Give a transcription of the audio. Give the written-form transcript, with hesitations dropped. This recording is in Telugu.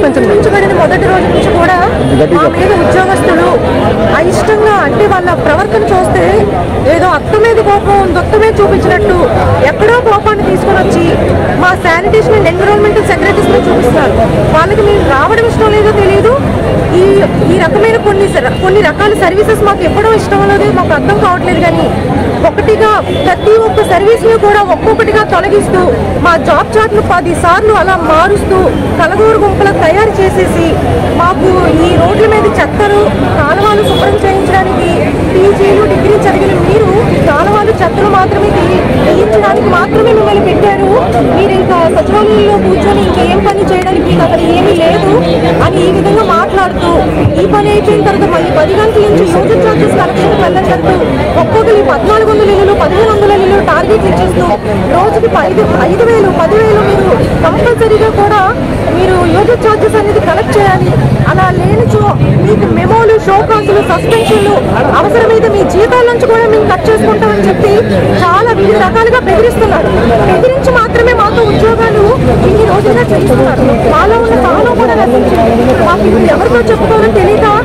నియమించబడిన మొదటి రోజు నుంచి కూడా మా మీద ఉద్యోగస్తులు అయిష్టంగా అంటే వాళ్ళ ప్రవర్తన చూస్తే ఏదో అత్త మీద కోపం దొత్త మీద చూపించినట్టు ఎక్కడో కోపాన్ని తీసుకొని వచ్చి మా శానిటేషన్ అండ్ ఎన్విరాన్మెంటల్ సెక్రటరీస్ మీద చూపిస్తారు. వాళ్ళకి మేము రావడం ఇష్టం లేదో తెలియదు. ఈ రకమైన కొన్ని రకాల సర్వీసెస్ మాకు ఎప్పుడో ఇష్టం లేదు, మాకు అర్థం కావట్లేదు. కానీ ఒకటిగా ప్రతి ఒక్క సర్వీస్ ని కూడా ఒక్కొక్కటిగా తొలగిస్తూ మా జాబ్ చార్ట్ ను 10 సార్లు అలా మారుస్తూ కలగూరు గుంపులకు తయారు చేసేసి మాకు ఈ రోడ్ల మీద చెత్తలు కాలువలు శుభ్రం చేయించడానికి పీజీలు డిగ్రీ చదివిన మీరు కాలువలు చెత్తలు మాత్రమే తీయించడానికి మాత్రమే మిమ్మల్ని పెట్టారు. మీరు ఇంకా సచివాలయంలో కూర్చొని ఇంకేం పని చేయడానికి మీకు అక్కడ ఏమీ లేదు అని ఈ విధంగా మాట్లాడుతూ ఈ పని అయిపోయిన తర్వాత మళ్ళీ 10 గంటల నుంచి సోషల్ చార్జెస్ కలెక్షన్ వెళ్ళినట్టు ఒక్కొక్కరు 1400 ఇల్లులు 1500 ఇల్లులు టార్గెట్ ఇచ్చేస్తూ రోజుకి 5,000 10,000 మీరు కంపల్సరీగా కూడా మీరు యూజర్ చార్జెస్ అనేది కలెక్ట్ చేయాలి. అలా లేనిచో మీకు మెమోలు షోకాసులు సస్పెన్షన్లు అవసరమైతే మీ జీతాల నుంచి కూడా మేము కట్ చేసుకుంటామని చెప్పి చాలా వివిధ రకాలుగా బెదిరిస్తున్నారు. బెదిరించి మాత్రమే మాతో ఉద్యోగాలు ఇన్ని రోజులుగా చేస్తున్నారు. మాలో ఉన్న స్థానం కూడా నశించింది. మాకు ఇప్పుడు ఎవరితో చెప్పుకోవాలని తెలియక